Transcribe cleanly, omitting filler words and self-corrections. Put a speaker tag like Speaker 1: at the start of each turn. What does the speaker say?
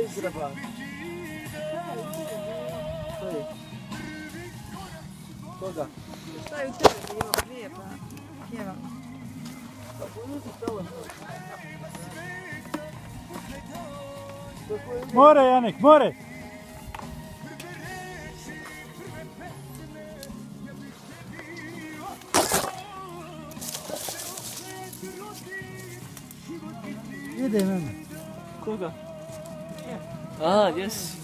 Speaker 1: izgrabar. Što je? Koga?
Speaker 2: Šta je u tebe bilo prije, pa pjevam.
Speaker 1: Pa ponuti tamo.
Speaker 3: More, Janek, more! Ide mene.
Speaker 1: Koga? A, jes.